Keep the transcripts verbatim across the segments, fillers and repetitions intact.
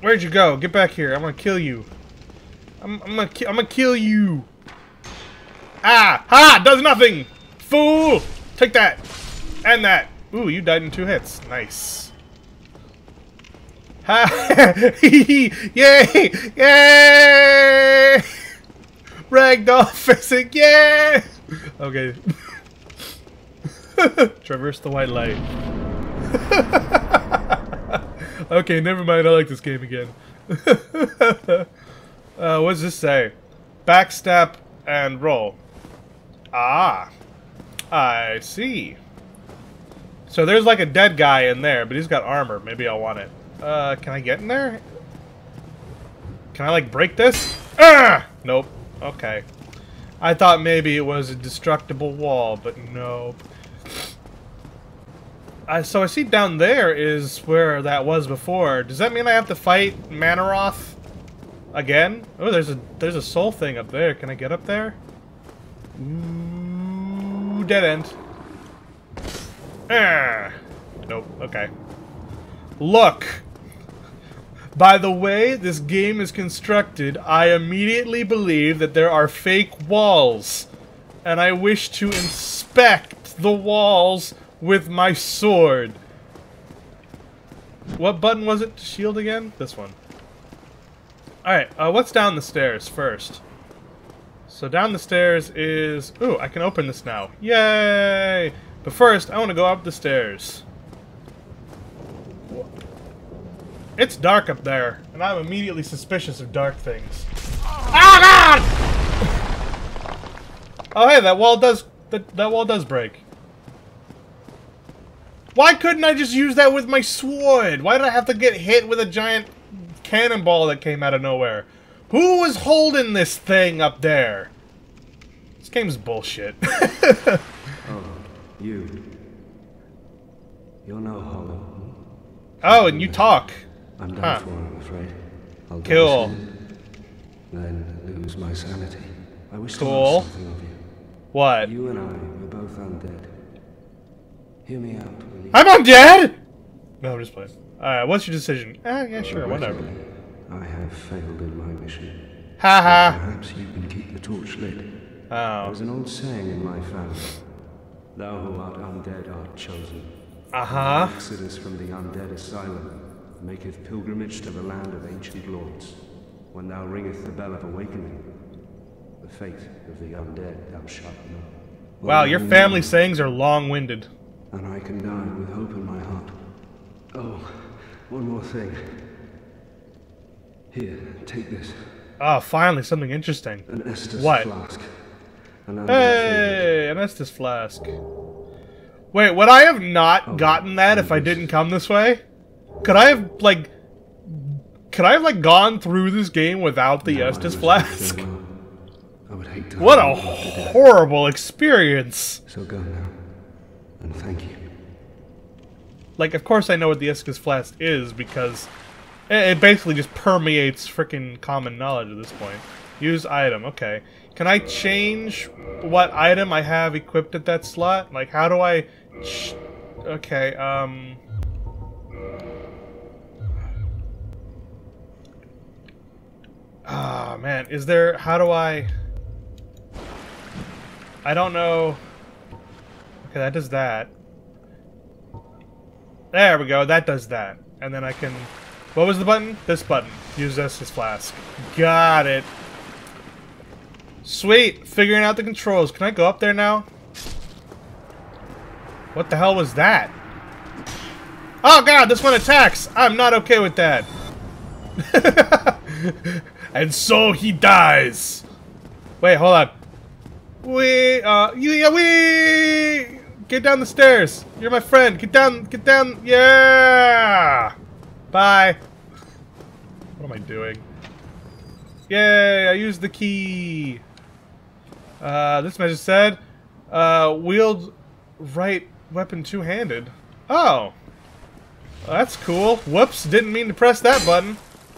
Where'd you go? Get back here. I'm gonna kill you. I'm, I'm gonna ki I'm gonna kill you. Ah! Ha! Does nothing! Fool! Take that! And that! Ooh, you died in two hits. Nice. Ha! Yay! Yay! Ragdoll physics! Yay! Okay. Traverse the white light. Okay, never mind. I like this game again. uh, what does this say? Backstab and roll. Ah. I see. So there's like a dead guy in there, but he's got armor. Maybe I'll want it. Uh, can I get in there? Can I, like, break this? Ah! Nope. Okay. I thought maybe it was a destructible wall, but nope. I, so I see down there is where that was before. Does that mean I have to fight Manaroth again? Oh, there's a there's a soul thing up there. Can I get up there? Ooh, dead end. Ah. Nope. Okay. Look. By the way this game is constructed, I immediately believe that there are fake walls, and I wish to inspect the walls with my sword. What button was it to shield again? This one. Alright, uh, what's down the stairs first? So down the stairs is... Ooh, I can open this now. Yay! But first, I want to go up the stairs. It's dark up there, and I'm immediately suspicious of dark things. Ah, God! Oh, hey, that wall does... That, that wall does break. Why couldn't I just use that with my sword? Why did I have to get hit with a giant cannonball that came out of nowhere? Who was holding this thing up there? This game's bullshit. Oh, you. You're no hollow. Oh, and you talk. I'm done huh. for, I'm afraid. I'll Cool. soon, then lose my sanity. I wish Cool. to ask something of you. What? You and I were both undead. Hear me out, will you? I'm undead? No, I'm just playing. Alright, what's your decision? Ah, yeah, sure, whatever. I have failed in my mission. Haha. Perhaps you can keep the torch lit. Oh. There's an old saying in my family. Thou who art undead art chosen. Uh-huh. The exodus from the undead asylum maketh pilgrimage to the land of ancient lords. When thou ringeth the bell of awakening, the fate of the undead thou shalt know. Wow, your family sayings are long-winded. And I can die with hope in my heart. Oh, one more thing. Here, take this. Oh, finally, something interesting. An Estus What? flask. An Hey, an Estus flask. Wait, would I have not oh, gotten that if I didn't come this way? Could I have, like... Could I have, like, gone through this game without the no, Estus flask? Well. I would hate to what a horrible experience. So go now. And thank you. Like, of course I know what the Estus flask is, because it basically just permeates frickin' common knowledge at this point. Use item, okay. Can I change what item I have equipped at that slot? Like, how do I... Ch okay, um... Ah, oh, man, is there... How do I... I don't know... Okay, that does that. There we go, that does that. And then I can... What was the button? This button. Use Estus flask. Got it. Sweet! Figuring out the controls. Can I go up there now? What the hell was that? Oh god, this one attacks! I'm not okay with that. And so he dies. Wait, hold on. We, uh, yeah, we get down the stairs. You're my friend. Get down, get down. Yeah. Bye. What am I doing? Yay! I used the key. Uh, this message said, uh, wield right weapon two-handed. Oh. Well, that's cool. Whoops, didn't mean to press that button.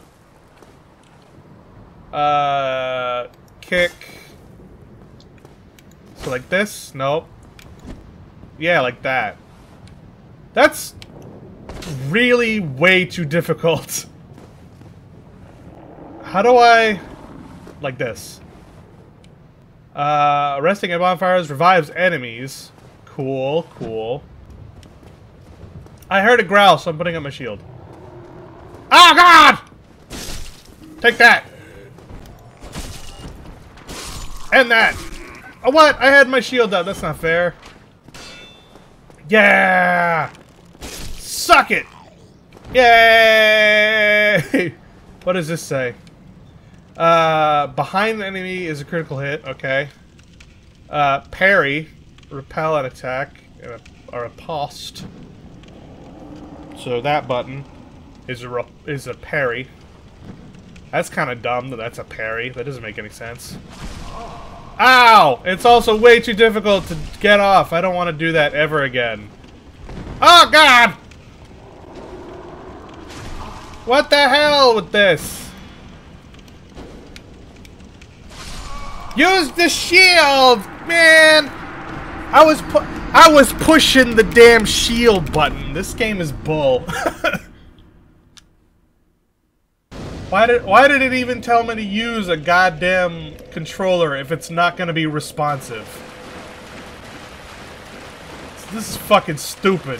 Uh, kick. So like this? Nope. Yeah, like that. That's really way too difficult. How do I... Like this. Uh, resting at bonfires revives enemies. Cool, cool. I heard a growl, so I'm putting up my shield. Oh, God! Take that! And that! Oh, what? I had my shield up. That's not fair. Yeah! Suck it! Yay! What does this say? Uh, behind the enemy is a critical hit. Okay. Uh, parry, repel an attack, or a post. So that button is a is a parry. That's kind of dumb that that's a parry. That doesn't make any sense. Ow! It's also way too difficult to get off. I don't want to do that ever again. Oh, God! What the hell with this? Use the shield, man! I was pu I was pushing the damn shield button. This game is bull. Why did why did it even tell me to use a goddamn controller if it's not gonna be responsive? This is fucking stupid.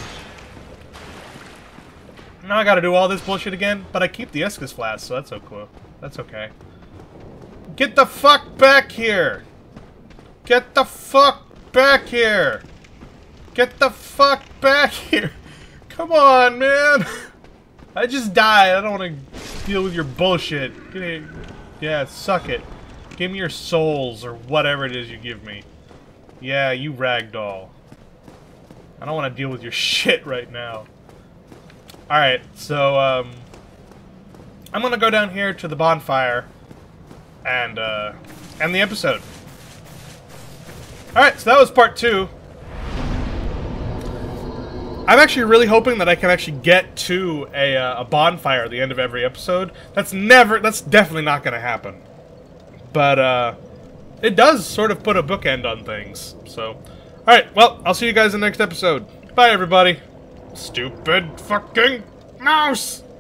Now I gotta do all this bullshit again, but I keep the Estus flask, so that's so cool. That's okay. Get the fuck back here! Get the fuck back here! Get the fuck back here! Come on, man! I just died. I don't want to deal with your bullshit. Get it. Yeah, suck it. Give me your souls, or whatever it is you give me. Yeah, you ragdoll. I don't want to deal with your shit right now. Alright, so, um... I'm gonna go down here to the bonfire and, uh, end the episode. Alright, so that was part two. I'm actually really hoping that I can actually get to a, uh, a bonfire at the end of every episode. That's never, that's definitely not gonna happen. But, uh, it does sort of put a bookend on things, so. Alright, well, I'll see you guys in the next episode. Bye, everybody. Stupid fucking mouse!